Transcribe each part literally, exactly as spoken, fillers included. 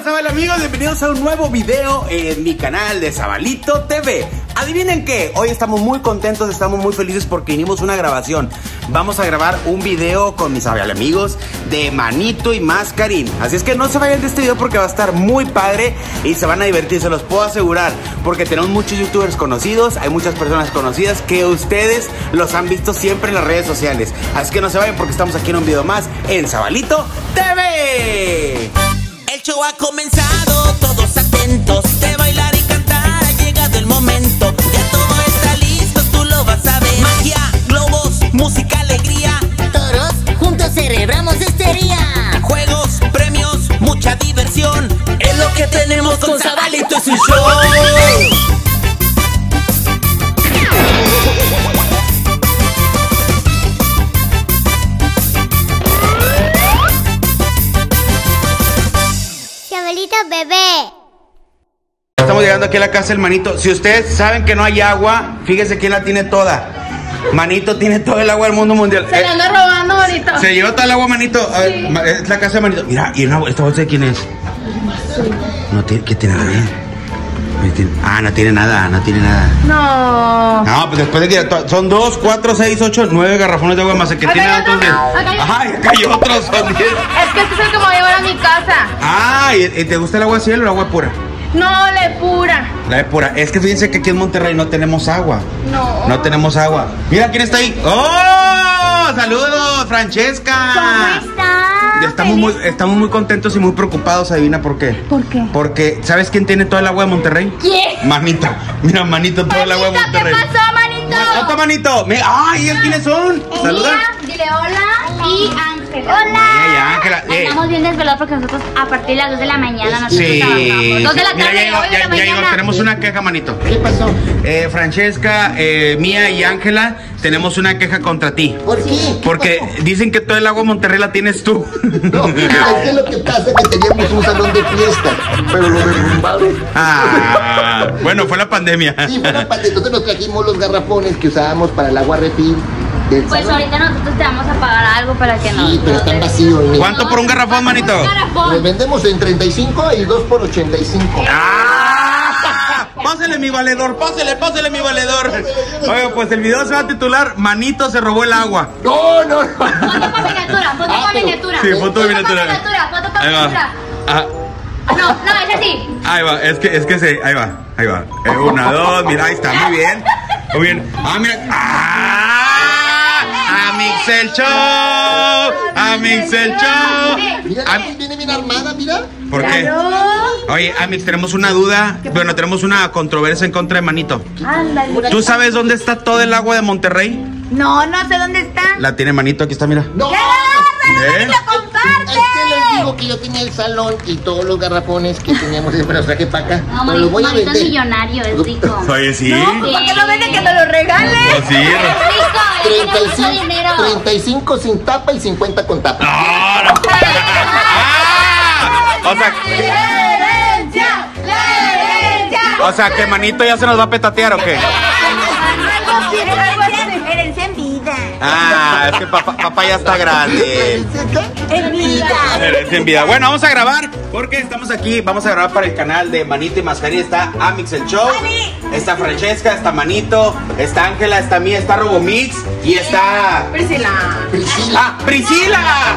Hola, Zabal amigos, bienvenidos a un nuevo video en mi canal de Zabalito T V. Adivinen qué, hoy estamos muy contentos, estamos muy felices porque vinimos a una grabación. Vamos a grabar un video con mis Zabal amigos de Manito y Mascarín. Así es que no se vayan de este video porque va a estar muy padre y se van a divertir, se los puedo asegurar. Porque tenemos muchos youtubers conocidos, hay muchas personas conocidas que ustedes los han visto siempre en las redes sociales. Así que no se vayan porque estamos aquí en un video más en Zabalito T V. El show ha comenzado, todos atentos, de bailar y cantar ha llegado el momento. Ya todo está listo, tú lo vas a ver. Magia, globos, música, alegría. Todos juntos celebramos este día. Juegos, premios, mucha diversión. Es lo que tenemos con Zabalito, es un show. Zabalito bebé. Estamos llegando aquí a la casa del Manito. Si ustedes saben que no hay agua, fíjense quién la tiene toda. Manito tiene todo el agua del mundo mundial. Se la anda robando, Manito. Se llevó todo el agua, Manito. A ver, Sí. ma- es la casa de Manito. Mira, y una, esta bolsa de quién es. No tiene, ¿qué tiene? A ver. Ah, no tiene nada, no tiene nada. No. No, pues después de que to- son dos, cuatro, seis, ocho, nueve garrafones de agua más el que Acá tiene hay otros otro, diez. acá hay- Ajá, y acá hay otros, son diez. Es que este es el que me voy a llevar a mi casa. Ah, ¿y, y te gusta el agua cielo o el agua pura? No, le pura. La de pura. Es que fíjense que aquí en Monterrey no tenemos agua. No. No tenemos agua. Mira, ¿quién está ahí? ¡Oh! ¡Saludos, Francesca! ¿Cómo estás? Estamos muy, estamos muy contentos y muy preocupados, adivina por qué. ¿Por qué? Porque, ¿sabes quién tiene todo el agua de Monterrey? ¿Quién? Manito. Mira, Manito, todo el agua de Manito, ¿qué Monterrey. pasó, Manito? ¡Otro Manito! Mira, ¡ay! ¿ellos quiénes son? Saluda. Dile hola y Ángela. Ey, Ángela. eh. Estamos bien desvelados porque nosotros a partir de las dos de la mañana nosotros Sí. trabajamos. Dos de la Mira, tarde, ya llegó, hoy de ya- la ya mañana. llegó. Tenemos una queja, Manito. ¿Qué pasó? Eh, Francesca, eh, Mía y Ángela, tenemos una queja contra ti. ¿Por qué? ¿Qué Porque pasó? dicen que todo el agua de Monterrey la tienes tú. No, es que lo que pasa es que teníamos un salón de fiestas, pero lo derrumbaron. Ah, bueno, fue la pandemia. Sí, fue una parte. Entonces nos trajimos los garrafones que usábamos para el agua refil del Pues salón. ahorita nosotros te vamos a pagar algo para que nos... Sí, pero están vacíos. mira. ¿Cuánto por un garrafón, Manito? Los vendemos en treinta y cinco y dos por ochenta y cinco. ¡Ah! Pásele mi valedor, pásele, pásele mi valedor. Oye, pues el video se va a titular Manito se robó el agua. No, no, no. Foto con miniatura, foto Ah, con pero- miniatura. Sí, foto de miniatura. Foto con miniatura, foto con Ahí va. miniatura. Ah, No, no, es así. ahí va, es que, es que se, ahí va, ahí va. Eh, una, dos, mira, ahí está, muy bien. Muy bien. Ah, mira. ¡Ah! Amix el show. Amix el show. Mira, Am- viene bien armada, mira. ¿Por qué? Oye, Amix, tenemos una duda. Bueno, tenemos una controversia en contra de Manito. Ándale. ¿Tú sabes dónde está todo el agua de Monterrey? No, no sé dónde está. La tiene Manito, aquí está, mira. No. ¿Eh? Es que les digo que yo tenía el salón y todos los garrafones que teníamos siempre los traje para acá. No, Pero los voy a Manito es vender. millonario, es rico. Oye, sí. No, pues, ¿para qué lo vende? Que te lo regale. Pues sí. Es rico, él tiene mucho treinta y cinco, dinero. treinta y cinco sin tapa y cincuenta con tapa. No, no. Ah, o sea, ¡La herencia! ¡La herencia! o sea, que Manito ya se nos va a petatear o qué? Algo así, algo así. Herencia en vida. Ah, es que papá, papá ya está grande. En vida. Herencia en vida. Bueno, vamos a grabar porque estamos aquí. Vamos a grabar para el canal de Manito y Mascarín. Está Amix el Show, está Francesca, está Manito, está Ángela, está Mía, está Robomix y está. Priscila. Priscila. ¡Ah, Priscila!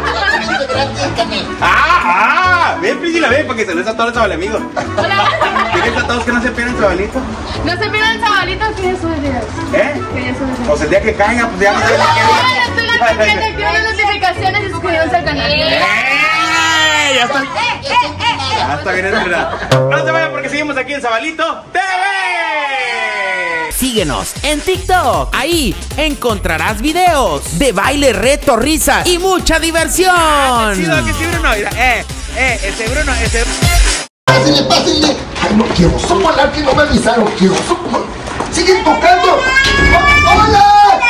¡Ah! ¡Ah! Ven, Priscila, ven, para que se les a todos los chavalamiigos. Fíjense a todos que no se pierdan chavalito. No se pierdan Zabalitos, que ya sube videos. ¿Eh? Que ya sube videos. Pues el día que caiga, pues ya no sé Ay, qué estoy la pequeña, activen las notificaciones y suscríbanse al canal. ¡Eh! Ya está. Ya está bien, es verdad. No se vayan porque seguimos aquí en Zabalito T V. Síguenos en TikTok. Ahí encontrarás videos de baile, reto, risas y mucha diversión. Sí, no, que sí, Bruno. Mira, eh, eh, ese Bruno, ese. Pásenle, pásenle. Ay, no quiero sopolar que no me avisaron. Quiero sopolar. ¡Siguen tocando! ¡Oh, ¡Hola!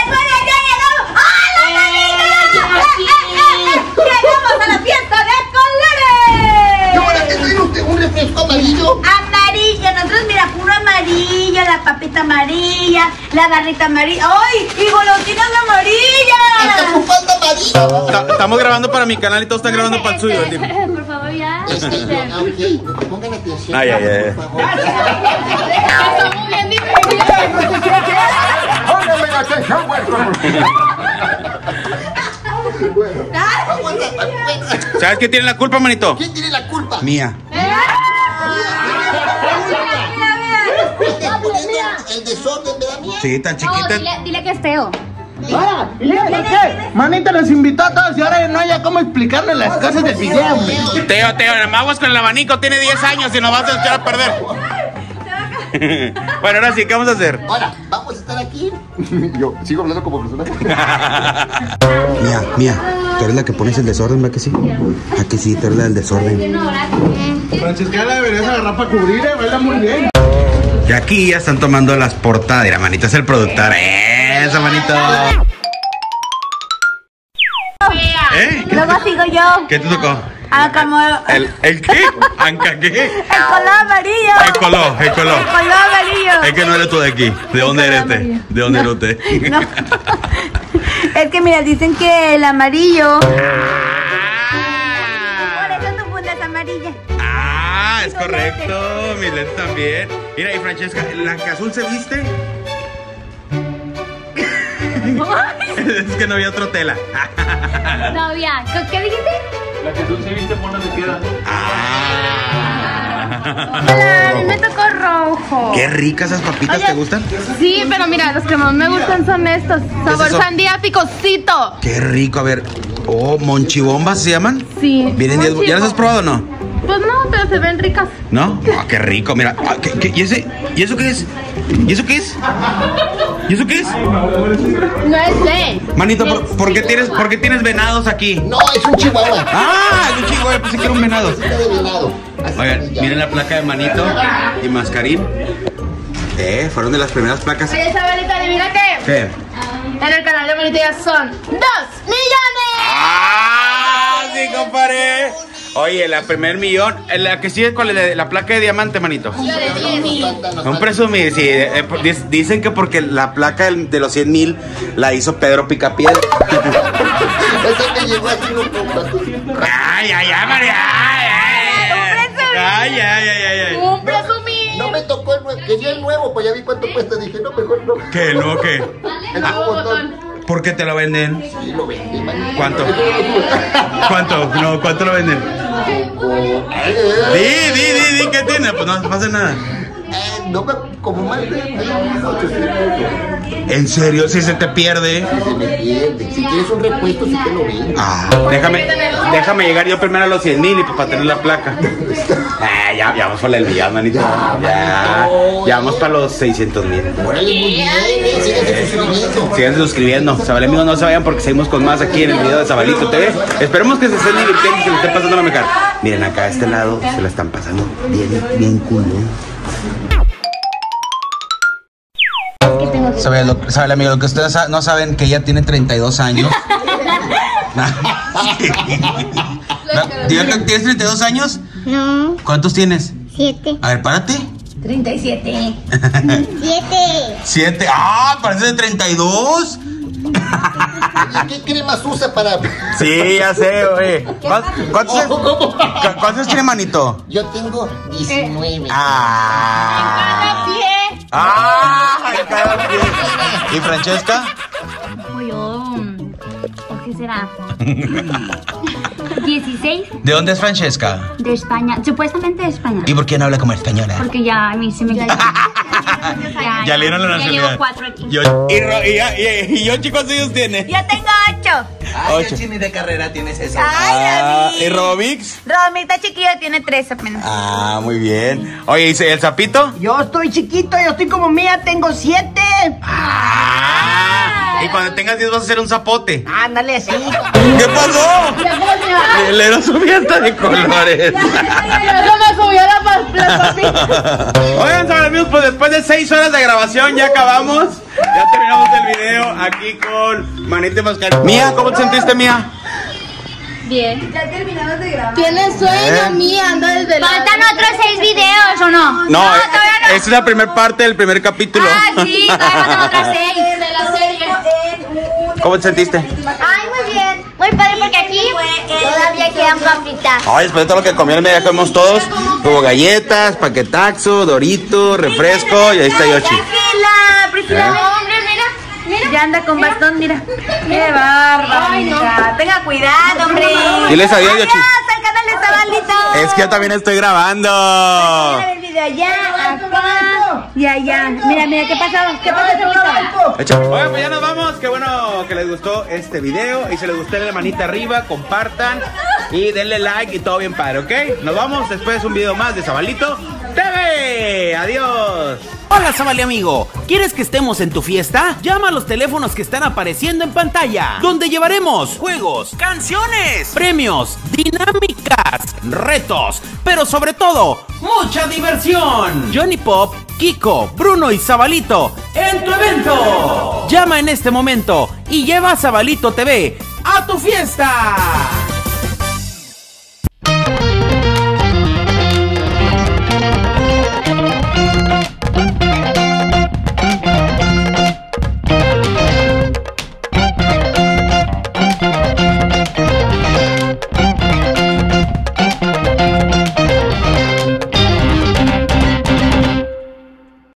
¡Llegamos a la fiesta de ¿Qué hora colores! que traen usted un refresco amarillo? Amarilla, nosotros mira, puro amarillo, la papita amarilla, la garrita amarilla. ¡Ay! ¡Y golosinas ¡Hasta amarillas! su falda amarilla! Estamos grabando para mi canal y todos están grabando para el suyo. el tipo. Por favor, ya. Este, yo, ah, ok, pongan atención. Ay, ay, ay. Por favor. Estamos bien divertidos. Pónganme atención, bueno. Aguanta, aguanta. ¿Sabes quién tiene la culpa, manito? ¿Quién tiene la culpa? Mía. Estás poniendo el desorden, ¿verdad, mía? Sí, tan No, chiquita. dile, dile que es feo. Ahora, ¿y eso qué? Manita los invitó a todos y ahora no haya cómo explicarle las cosas del video, hombre. Teo, Teo, el aguas con el abanico, tiene diez años y nos vas a echar a perder. Bueno, ahora sí, ¿qué vamos a hacer? Ahora, vamos a estar aquí. Yo sigo hablando como personaje. Mía, Mía, tú eres la que pones el desorden, ¿verdad que sí? ¿A que sí? Tú eres la del desorden. Francisca la deberías agarrar para cubrir, eh, baila muy bien. Y aquí ya están tomando las portadas. Mira, manito, es el productor. ¡Eso, manito! ¿Eh? ¿Qué, Luego sigo yo. ¿Qué te tocó? Ah, como ¿El, el qué? ¿Anca qué? el color amarillo. El color, el color. El color amarillo. Es que no eres tú de aquí. ¿De dónde eres usted? ¿De dónde eres usted? No. Es que mira, dicen que el amarillo. Por eso tu funda es amarilla. Ah, es correcto. Mi lente también. Mira, y Francesca, ¿la que azul se viste? Es que no había otra tela. Todavía. ¿Qué, qué dijiste? La que tú sí viste, por se queda. Ah. Hola, a mí me tocó rojo. Qué ricas esas papitas, Oye, ¿te gustan? Sí, pero mira, los que más me gustan son estos. Sabor eso? sandía picosito. Qué rico, a ver. Oh, monchibombas se llaman. Sí. Vienen diez. ¿Ya las has probado o no? Pues no, pero se ven ricas. ¿No? Ah, qué rico, mira. Ah, ¿qué, qué? ¿Y ese? ¿Y eso qué es? ¿Y eso qué es? ¿Y eso qué es? No es de. Manito, ¿por, por qué tienes, ¿por qué tienes venados aquí? No, es un chihuahua. Ah, es un chihuahua, pensé que era un venado. Está de venado. Así Oigan, que ya. miren la placa de Manito y Mascarín. Eh, fueron de las primeras placas. Oye, Sabalita, adivina qué. ¿Qué? En el canal de Manito ya son dos millones. ¡Ah! Sí, compadre. Oye, la primer millón, la que sigue con la, la placa de diamante, manito. La de diez mil. Un presumir, sí. eh, eh, dic- dicen que porque la placa del- de los cien mil la hizo Pedro Picapiedra. Esa me llegó así un poco. Ay, ay, ay, María. Ay, ay, ay, ay, ay, ay. Un presumir. No me tocó el nuevo. Quería el nuevo, pues ya vi cuánto cuesta. Dije, no, mejor no. ¿Qué? ¿No? ¿Qué? El Nuevo nuevo botón. botón. ¿Por qué te lo venden? Sí, lo vendí, manito. ¿Cuánto? ¿Cuánto? No, ¿cuánto lo venden? Di, di, di, di, ¿qué tiene? Pues no pasa nada. Eh, no me. Como más de. ¿En serio? Si se te pierde. Se me pierde. Si quieres un repuesto, sí te lo vendo. Ah, déjame, déjame llegar yo primero a los cien mil y pues para tener la placa. Ah, ya, ya vamos por el millón, manito. Ya, ya vamos para los seiscientos mil. Órale, muy bien. eh, Síguete suscribiendo. Síganse suscribiendo. Sabale amigos, no se vayan porque seguimos con más aquí en el video de Sabalito T V. Esperemos que se estén divirtiendo y se les esté pasando la mejor. Miren acá a este lado se la están pasando bien, bien cool, ¿eh? Sabe, lo, sabe amigo, lo que ustedes sa- no saben que ella tiene treinta y dos años. No, diga que tienes treinta y dos años. No, ¿Cuántos tienes? siete. A ver, párate. treinta y siete. Siete. Siete. Ah, parece de treinta y dos. ¿Y qué cremas usa para.? Sí, ya sé, oye. ¿Cuántos, cuántos, cu- cuántos tiene manito? Yo tengo diecinueve. Ah. Pie. Ah, en cada pie. ¿Y Francesca? Yo. ¿O qué será? dieciséis ¿De dónde es Francesca? de España. Supuestamente de España. ¿Y por qué no habla como española? Porque ya a mí se me quitó. Ya le dieron la Ya nacionalidad. llevo cuatro aquí. Yo, y, Ro- y, y, y yo, chicos, ellos tiene. Yo tengo ocho. Ocho. Ni de carrera tienes eso. Ah, ¿y Robix? Romita chiquilla tiene tres apenas. Ah, muy bien. Oye, ¿y el sapito? Yo estoy chiquito, yo estoy como Mía, tengo siete. Ah. Y cuando tengas diez vas a hacer un zapote. Ándale, sí. ¿Qué pasó? Le dieron su fiesta de colores. Eso me subió la pa- la papita. Oigan, saben, amigos, pues después de seis horas de grabación ya acabamos. Ya terminamos el video aquí con Manito y Mascarín. Mía, ¿cómo te sentiste, Mía? Bien. Ya terminamos de grabar. Tienes sueño, Mía, anda desde la. ¿Faltan otros seis videos o no? No, No, eh, todavía no. esa es la primera parte del primer capítulo. Ah, sí, todavía faltan otras seis de la serie. ¿Cómo te sentiste? Ay, muy bien. Muy padre porque aquí todavía queda eran papitas. Ay, después de todo lo que comieron, ya comemos todos. Hubo galletas, paquetaxo, dorito, refresco y ahí está Yoshi. Priscila, Priscila, ¿Eh? hombre, mira. Ya anda con bastón, mira. Qué bárbara. Tenga cuidado, hombre. Diles adiós, Yoshi. Adiós al canal de Zabalito. Es que yo también estoy grabando. Mira el video allá, acá y allá. Mira, mira, ¿qué pasó? ¿Qué pasó, Zabalito? Echa. Bueno, pues ya nos vamos. Qué bueno que les gustó este video. Y si les gustó, denle manita arriba, compartan y denle like y todo bien padre, ¿ok? Nos vamos después de un video más de Zabalito T V. Adiós. Hola Zabali amigo, ¿quieres que estemos en tu fiesta? Llama a los teléfonos que están apareciendo en pantalla, donde llevaremos juegos, canciones, premios, dinámicas, retos, pero sobre todo, mucha diversión. Johnny Pop, Kiko, Bruno y Zabalito en tu evento. Llama en este momento y lleva a Zabalito T V a tu fiesta.